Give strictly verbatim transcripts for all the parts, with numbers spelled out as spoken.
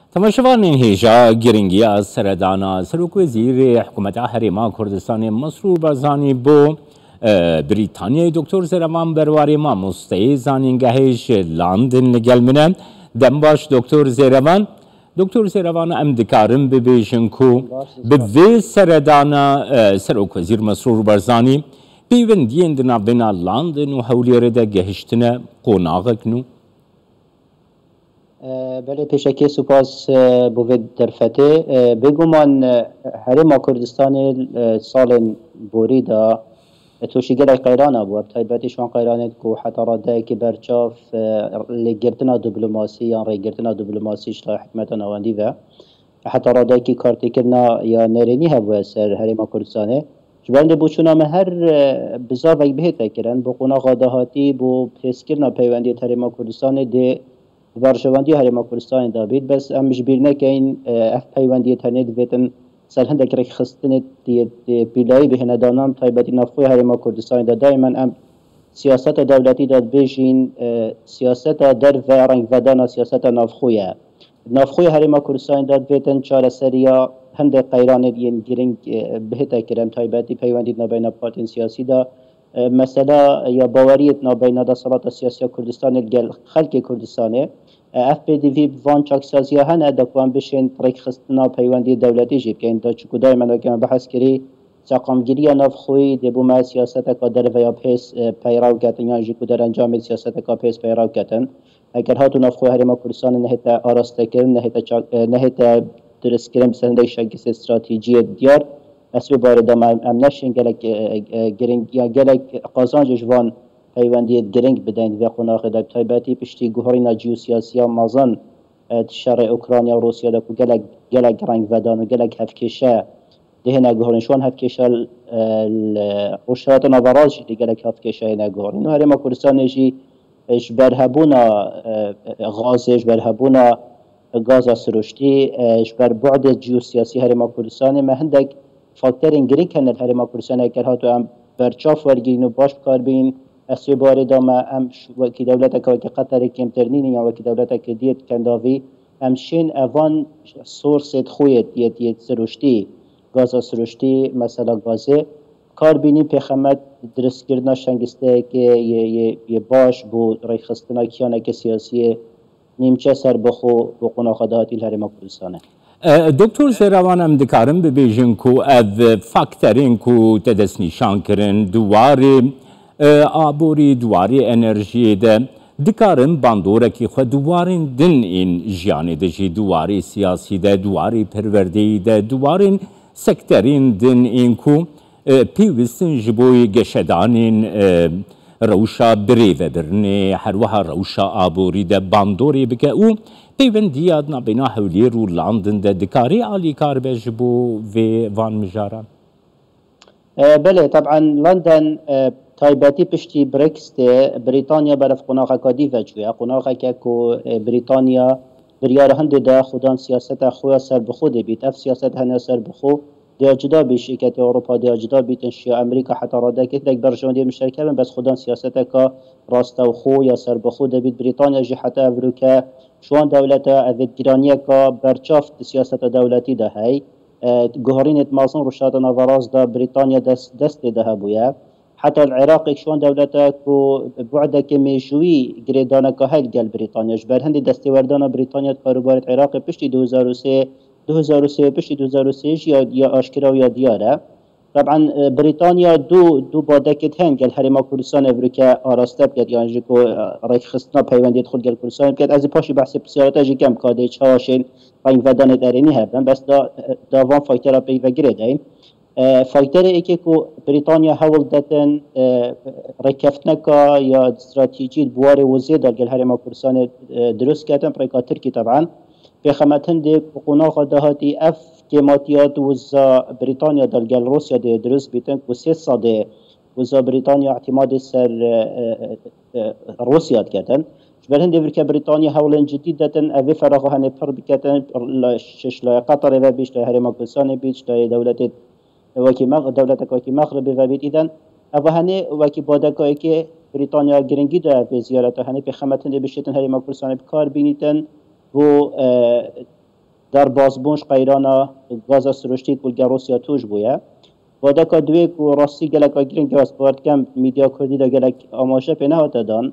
تماشاوان هیجا گرنگی از سردانا سروک وزیر حکومت هریما کردستان مسرور بارزانی بو بریتانیا دکتر زیروان برواری ما مستی زانینگهش لندن لگل منه دم باش دکتر زیروان دکتر زیروان ام دکارم ببیشن کو به وی سردانا سروک وزیر مسرور بارزانی پیوندین دنا بنا لندن و حولی ده گهشتنه قناغ کنو بله پیشکی سپاس بود درفته بگومان هرما کردستان سال بوری دا توشیگر قیران بود تایبتشان قیرانت کو حتی راده که برچاف لگرتنا دیپلماسی یا ریگرتنا دیپلماسی شتا حکمت نواندی و حتی راده که کارتی کرنا یا نرینی هبو سر هرما کردستانه جبرند بوچونا مه هر بزار وی بهت کرن بو قنا غادهاتی بو پسکرنا پیوندی هرما کردستان ده بارشواندی هرما کردستان دابید بس ام جبیر نکین اف پیوندی تنه دویتن سر هندک رک خستن دی پیلای بهنه دانان تایبتی نافخوی هرما کردستان دا دائما ام سیاست دولتی داد بیشین سیاست در و رنگ ودانا سیاست نافخویه نافخوی هرما کردستان داد بیتن چهار سریا هندک قیران دین گرنگ بهتا کرم تایبتی پیوندی نبین پارتین سیاسی دا مثلا یا باوریت نبین دا صلات سیاسی کردستان الگل خلق کردستانه اف پی دی وی وان چاک سازی هن ادکوان بشین ترک خستنا پیوندی دولتی جیب که این دا چکو دای من وکم بحث کری ساقامگیری ناف خوی دبو ما سیاست کا در ویا پیس پیراو کتن یا جکو در انجام سیاست کا پیس پیراو کتن اگر هاتو ناف خوی هرما کردستان نهتا آراسته کرن نهتا نهتا درست کرن بسنده شکس استراتژی دیار اسب بارد ام نشین گلک گرنگ یا گلک قازانج جوان پیوندی گرنگ بدین و قناق در تایبتی پشتی گوهرینا جیوسیاسی مازن شرع اوکراینیا و روسیا دکو گلک گلک رنگ ودان و گلک هفکشه دهنا گوهرنشون هفکشه روشات نوراج دی گلک هفکشه نگوهرین و هرما کردستانشی اش برهبونا غازش برهبونا غاز سروشتی اش بر بعد جیوسیاسی هرما کردستان ما هندک فاکتورین گرنگ کنن هرما کردستان اگر هاتو ام برچاف ورگین و باش بکار بین اسی باره دام ام وکی دولت که وکی قطر کم ترنین یا وکی دولت که دیت کنداوی ام شین اوان سورس خویت دیت دیت سروشتی گاز سروشتی مثلا گازه کار بینی پیخمت درست کردن شنگسته که یه یه باش بود رای خستنا کیانه که سیاسی نیمچه سر بخو بقونا خداتی الهرما کردستانه دکتر زیروان ام دکارم ببیجن کو او فاکترین کو تدس نشان کرن دواری آبوری دواری انرژی ده دکارم باندوره که خود دوارین دن این جیانی ده جی دواری سیاسی ده دواری پروردی ده دوارین سکترین دن این کو پیوستن جبوی گشدانین روشا بریوه برنه هر وها روشا آبوری ده باندوری بکه او پیوندی ادنا بنا حولی رو لندن ده دکاری آلی کار بجبو و وان مجارا بله طبعا لندن تایبتی پشتی برکس ده بریتانیا برف قناقه کادی وجوه قناقه که کو بریتانیا بریار هنده ده خودان سیاست خواه سر بخود بیت اف سیاست هنه سر بخو ده جدا بی شرکت اروپا ده جدا بیتن شیا امریکا حتی راده که تلک برجاندی مشترکه من بس خودان سیاست که راست و خو یا سر بخود بیت بریتانیا جی حتی افروکه شوان دولت اوید گرانیه که برچافت سیاست دولتی ده هی گوهرین اتمازن روشاد نوراز ده بریتانیا دست دست ده بویه حتی العراق شوان دولت کو بعد که میشوی گریدانه که هل گل بریتانیا جبر هندی دستی وردان بریتانیا کاروبار عراق پشتی دو هزار و سه دو هزار و سه پشتی دو هزار و سه یا یا آشکرا و یا دیاره طبعا بریتانیا دو دو بادکت هن گل هرما کردستان افریقا آراسته بکد یعنی جو رای خستنا پیوندیت خود گل کردستان بکد از پاشی بحث سیاست کم کاده چهاشین رنگ ودان درینی هستن بس دا داوان فاکتور پی و گریدین فاکتور ای که کو بریتانیا حول دادن رکفتنکا یا استراتژی بوار وزید در گل هرما کردستان درست کردن برای ترکی طبعا به خمتن دی قناق دهاتی اف کماتیات وزا بریتانیا در گل روسیا دی درست بیتن کو سه ساده وزا بریتانیا اعتماد سر روسیا کردن بل هندی ورکه بریتانیا حول جدید دادن اوی فراغ هنه پر بکتن شش لای قطر و بیش لای هرما کردستان بیش لای دولت وکی مغرب دولت وکی مغرب و بیت ایدن اوه هنه وکی بادکایی که بریتانیا گرنگی داره به زیارت هنه به خمتن دی بشتن هرما کردستان بکار بینیتن و در بازبونش قیرانا گاز سروشتی کل روسیا توش بویا و دکا دوی کو راستی گلک آگیرین که اسپارت کم میدیا کردی دا گلک آماشه پی نهاتا دان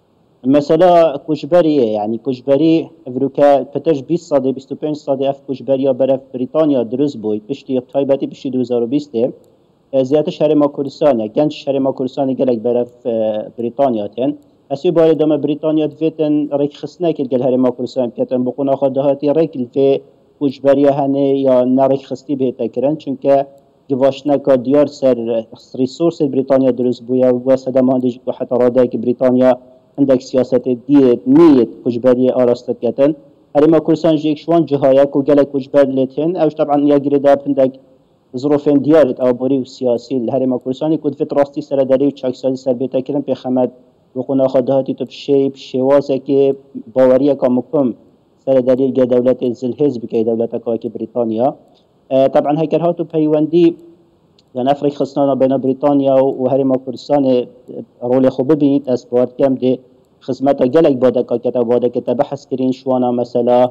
مثلا کشبریه یعنی کشبری افروکا پتش بیست ساده بیست و پنج ساده اف کشبری برف بریتانیا درست بوید پشتی تایبتی پشتی دو هزار و بیست زیادت شهر ما کردستانه گنج شهر ما کردستانه گلک برف بریتانیا تن اسی باره دام بریتانیا دویتن ریک خسنه که گل هر ما کردستان کتن بقون آخر دهاتی ریک في کشبری هنه یا نریک خستی بهتا کرن چونکه گواشنه که دیار سر ریسورس بریتانیا درست بویا و سدام هندیج و حتی راده که بریتانیا عندك سياسة ديت نيت كجبرية أرستت كتن هل ما كرسان جيك شوان جهايك وقال كجبر لتين أوش طبعا يجري داب عندك ظروفين ديارت أو بري وسياسي هل ما كرساني كود في راستي سر داري وشاك سالي سر بيتا كلام بخمد وقنا خدهاتي تبشي بشوازة كي باورية كمقام سر داري جا دولة الزلهز بكي دولة كواكي بريطانيا أه طبعا هيكر هاتو بيواندي يعني أفريق خصنا بين بريطانيا وهري ما كردستان رول خوب ببینید اسبارت کم ده خدمت جلک باده که باده که بحث کرین شوانا مثلا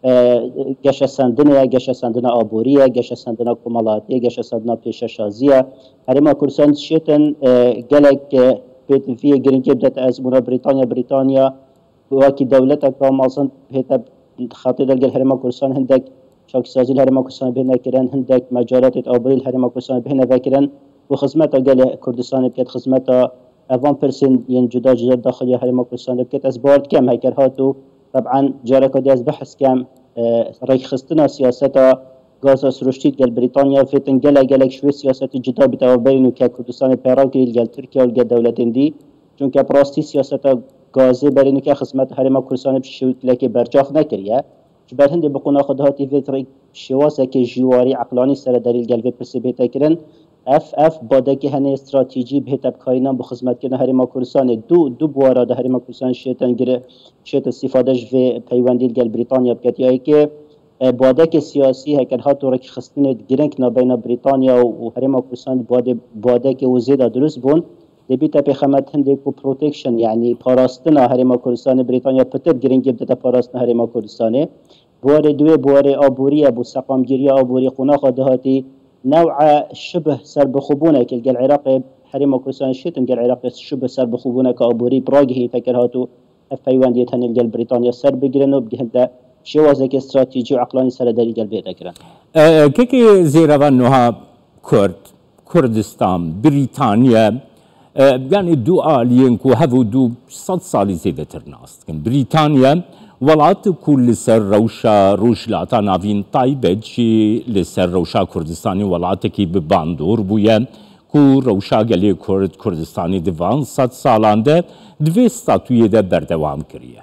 گش سندنه گش سندنه آبوریه گش سندنه کمالاتیه گش سندنه پیششازیه هري ما كردستان شیتن جلک بیت فيه گرین که بدت از مورا بريطانيا بريطانيا وکی دولت کام اصلا هتا خاطر دل هري ما كردستان هندک شاكسازي الهرم كردستان بهنا كران هندك مجالات أوبري الهرم كردستان بهنا فكران وخدمتها قال كردستان بكت خدمتها أفان برسن ين جدا جدا داخل الهرم كردستان بكت أسبارت كم هيكر هاتو طبعا جارك دياز بحث كم اه ريك خستنا سياستها غازا سروشتيت قال بريطانيا فيتن قال قالك شوي سياسات جدا بتوابين كردستان بيراكي قال تركيا والقال دولتين دي چونك براستي سياستها غازي برينو كخدمت الهرم كردستان بشوي لكي برجاف نكريا جبر هندي بقونا خدهاتي فيتري شواسه که جواری عقلانی سر دلیل گلوی پرسی بیتا کرن اف اف باده که هنه استراتژی به تب کارینان به خدمت کردن هرم کردستان دو دو بوارا ده هرم کردستان شیطان گره شیط استفادهش و پیوندی گل بریتانیا بکت یا که باده که سیاسی هکر هاتو رک خستن گرنگ نبین بریتانیا و هرم کردستان باده باده که وزیده درست بون دبیتا به خدمت هندی کو پروتکشن یعنی پاراستنا هرم کردستان بریتانیا پتر گرنگ بدت پاراستنا هرم کردستان بوار دوی بوار آبوری ابو سقام گیری آبوری قناخ دهاتی نوع شبه سر بخوبونه که الجل العراق حریم کردستان شتم الجل العراق شبه سر بخوبونه كآبوري براغ هي فكر هاتو فيوان ديتن الجل بريطانيا سر بجرنو بجهدا شوازك استراتيجي وعقلاني سر داري الجل بيتا كران أه كيكي زيرا نوها كرد كردستان بريطانيا أه يعني دو آلين كو هفو دو صد سالي زيادة ترناست كن بريطانيا ولات كل سر روشا روشلاتا نافين طيبة شي لسر روشا كردستاني ولات كي بباندور بويا كو روشا گلی کرد کردستانی دوان صد سالان ده دوی ستاتویه ده بردوام کریه.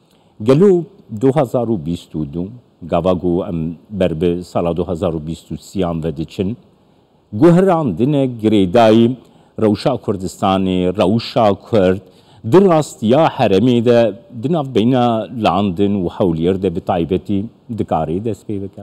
گلو دو هزار و بیست و دو گواگو ام برب سال دو هزار و بیست و سیام و دچن گوهران دنه گریدای روشا کردستانی روشا کرد دراست یا حرمی ده دناف بینا لاندن و حولیر ده بطایبتی دکاری دست پیوکا؟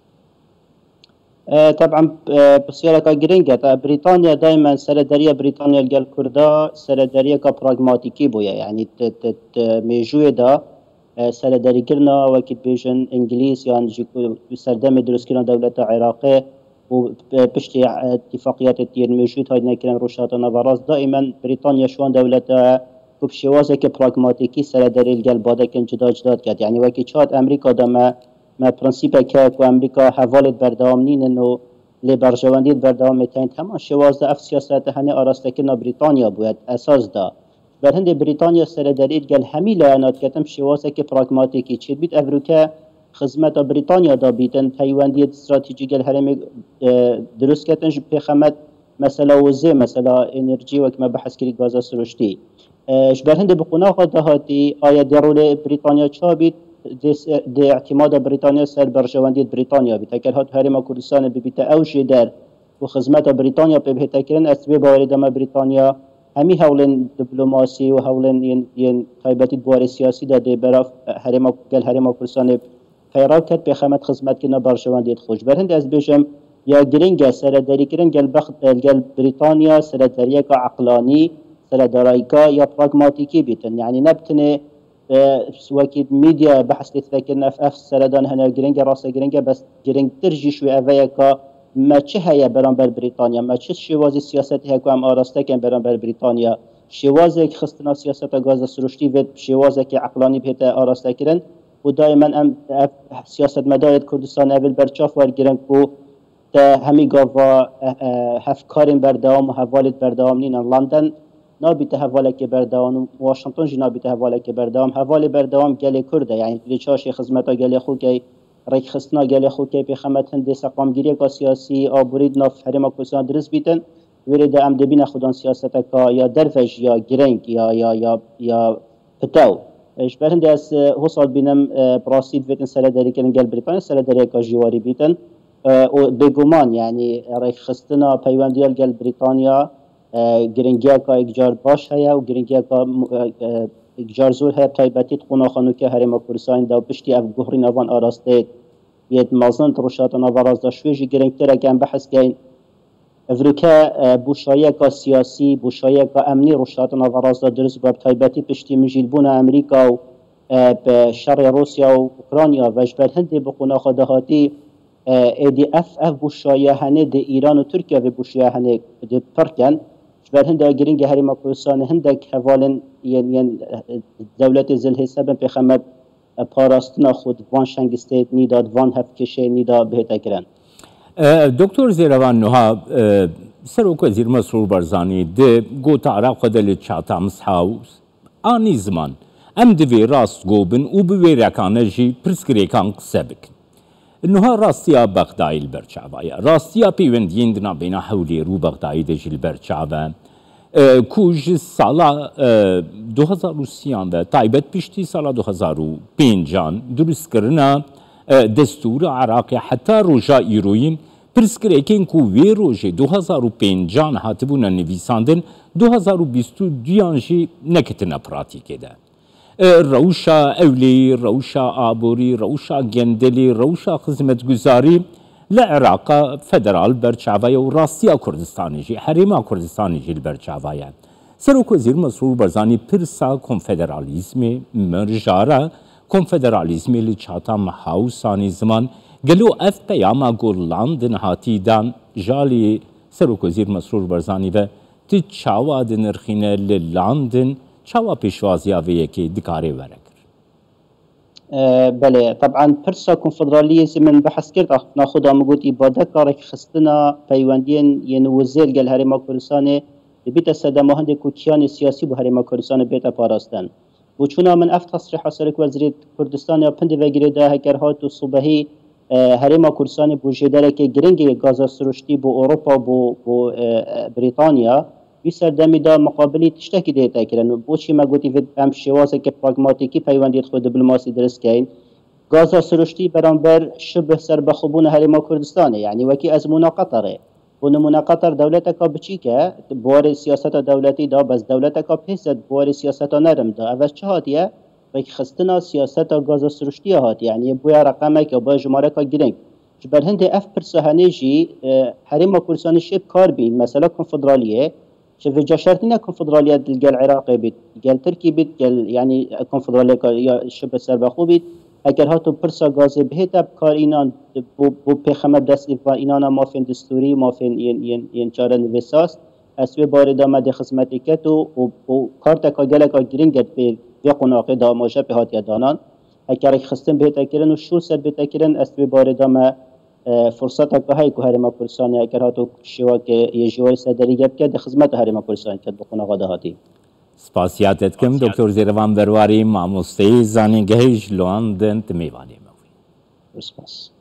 طبعا بسيارة كجرينجا بريطانيا دائما سردارية بريطانيا الجال كردا سردارية كبراغماتيكي بويا يعني ميجوية دا سرداري كرنا وكيد بيجن انجليز يعني جيكو سردام دروس كرنا دولة عراقية وبشتي اتفاقيات التير ميجوية هاي نكرن روشاتا نافاراس دائما بريطانيا شوان دولة كبشوازة كبراغماتيكي سرداري الجال بادا كن جدا جدا كات يعني وكي شاد امريكا دما ما پرنسیپه که که امریکا حوالت بردام نین و لبرجواندید بردام میتین تمام شوازده اف سیاست هنی آراسته که بریتانیا باید اساس دا بر هند بریتانیا سردارید گل همی لعنات کتم شوازه که پراگماتیکی چید بیت امریکا خدمت بریتانیا دا بیتن پیوندی استراتژی گل هرم درست کتن جب خدمت مثلا وزه مثلا انرژی و که بحث کردی گاز سروشتی بر هند بقناق دهاتی آیا درول بریتانیا چا بیت دي اعتماد بريطانيا سر برجواندية بريطانيا بتاكل هات هرم كردستان ببيتا اوشي در وخدمات بريطانيا ببهتاكرن اسباب واردما بريطانيا همي هولن دبلوماسي وهولن ين ين تايبتي بوار سياسي دا دي براف هرم قال هرم كردستان خيراكت بخدمات خدمات كنا برجواندية خوش برهند از بيجم يا جرينجا سرداري كرن قال بخ قال بريطانيا سردارية عقلاني سرداريكا يا براغماتيكي بيتن يعني نبتني وكيد ميديا بحث تذكرنا في اف سردان هنا جرينجا راسا جرينجا بس جرينج ترجي شوي افيكا ما چه هيا برانبر بريطانيا ما چه شوازي سياستي هكو ام آراسته كان برانبر بريطانيا شوازك خستنا سياسة غاز سروشتي و شوازك عقلاني بهتا آراسته كرن و دائما ام سياسة مدايد كردستان اول برچاف ورگرن کو تا همي غاوا هفكارين بردوام و حوالت بردوام نينن لندن نابیت حوالك بردوام واشنطن جي نابیت حوالك بردوام حوال بردوام گل کرده يعني لچاش خدمتا گل خو کی ريك خستنا گل خو کی بخمت هند سقام گیری کا سیاسی آبورید ناف حرم کوسان درس بیتن ورید ام دبین خودان سیاست کا یا درفش یا گرنگ یا یا یا یا پتاو ايش برند اس وصل بينم براسيد فيتن سلا داري كان قال بريطانيا سلا داري كا جواري بيتن بيغومان يعني ريك خستنا بيوان ديال قال بريطانيا گرنگیا کا اجار باش هيا و گرنگیا کا اجار زور هيا تایبتی تقونا خانو که هرم کورسان دا پشتی اف گهری نوان آراسته یه مازن تروشات نواراز دا شویجی گرنگتر اگم بحث کن افریقا بوشایه کا سیاسی بوشایه کا امنی روشات نواراز دا درست باب تایبتی پشتی مجیلبون امریکا و شر روسیا و اوکرانیا و جبر هندی بقونا خدهاتی ادی اف اف بوشایه هنه ده ایران و ترکیه و بوشایه هنه ده پرکن جبر هنده گرینگ هرم کورسان هندک حوالن یعنی دولت زل حساب پیغمبر پاراستنا خود وان شنگستید نیداد وان هفکشه نیدا بهتا کرن دکتر زیروان نها سروک وزیر مسرور برزانی ده گوت عراق دل چاتا مسحاوس آنی زمان ام دوی راست گوبن و بوی رکانه جی پرسکریکان قصه بکن نها راستیا بغدای البرچاوه راستیا پیوندین دنا بینا حولی رو بغدای دجی البرچاوه کوج سالا دو هزار و سیان و تایبت پیشتی سالا دو هزار و پینجان درست کرنا دستور عراقی حتی روژا ایروین پرسکریکین کو وی روژه دو هزار و پینجان هاتبون نویساندن دو هزار و بیست و دویان جی نکتنا پراتیکه ده روشا اولی، روشا آبوری، روشا گندلی، روشا خدمت گزاری لعراق فدرال برچاوه و راستیا کردستانی جی حریما کردستانی جی برچاوه سروک وزیر مسرور برزانی پرسا کنفدرالیزم مرجاره کنفدرالیزم لچاتا محاوسانی زمان گلو اف پیاما گولاندن هاتی دان جالی سروک وزیر مسرور برزانی و تی چاوا دنرخینه للاندن چاوا پیشوازیا و یکی دکاره ورکر بله طبعا پرسا کنفدرالیزم من بحث کرد ناخدا مگوت ایباده کارک خستنا پیوندین ین وزیر گل هرما کردستان بیت صدمه هند کوچیان سیاسی بو هرما کردستان بیت پاراستن و چون من اف تصریح سرک وزیر کردستان یا پند وگیره ده هکرهات و صبحی هرما کردستان بو جدره که گرنگ گاز سروشتی بو اروپا بو بو بریتانیا بیشتر دمی دا مقابلی تشتکی دیتا کرن و بوچی ما گویی وید ام شوازه که پراگماتیکی پیوندیت خود دیپلماسی درست کن گازا سروشتی برانبر شبه سر بخوبون هرما کردستانه یعنی وکی از مونا قطره و نمونه قطر دولت کا بچی که بوار سیاست دولتی دا بس دولت کا پیسد بوار سیاست نرم دا اول چه هاتیه وکی خستنا سیاست گازا سروشتی هات یعنی بویا رقمه که با جماره کا گرنگ جبر هند اف پرسهانه جی هرما کردستان شب کار بین مثلا کنفدرالیه شوف جاشرتنا كونفدرالية قال العراق بيت قال تركي بيت قال يعني كونفدرالية يا شبه سربخو بيت اگر هاتو پرسا غاز بهتا بکار اینان بو بو پیخمه دست ایفا اینانا مافین دستوری مافین ین ین ین چاره نویساست اسوی بار دامه ده خدمتی کتو و کارتا که گلک ها گرینگت به وی قناقی داماجه به هاتی دانان اگر خستن بهتا کرن و شو سر بهتا کرن اسوی بار دامه فرصت که های که هرما کردستانی اگر هاتو شوا که یه جواری صدری گپ کرد خدمت هرما کردستانی کرد بخونه قاده هاتی. سپاسیاتت کم دکتر زیروان برواری ماموسته زانینگهش لواندن تمیوانی موی. سپاس.